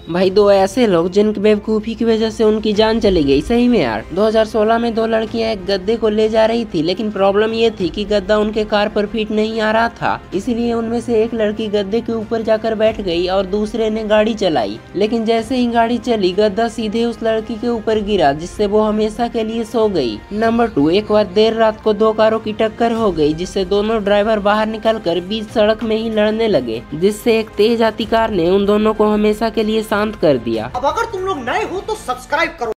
भाई दो ऐसे लोग जिनकी बेवकूफ़ी की वजह से उनकी जान चली गई। सही में यार, 2016 में दो लड़कियां एक गद्दे को ले जा रही थी, लेकिन प्रॉब्लम ये थी कि गद्दा उनके कार पर फिट नहीं आ रहा था। इसीलिए उनमें से एक लड़की गद्दे के ऊपर जाकर बैठ गई और दूसरे ने गाड़ी चलाई। लेकिन जैसे ही गाड़ी चली, गद्दा सीधे उस लड़की के ऊपर गिरा, जिससे वो हमेशा के लिए सो गई। नंबर 2, एक बार देर रात को दो कारों की टक्कर हो गई, जिससे दोनों ड्राइवर बाहर निकलकर बीच सड़क में ही लड़ने लगे, जिससे एक तेज आती कार ने उन दोनों को हमेशा के लिए शांत कर दिया। अब अगर तुम लोग नए हो तो सब्सक्राइब करो।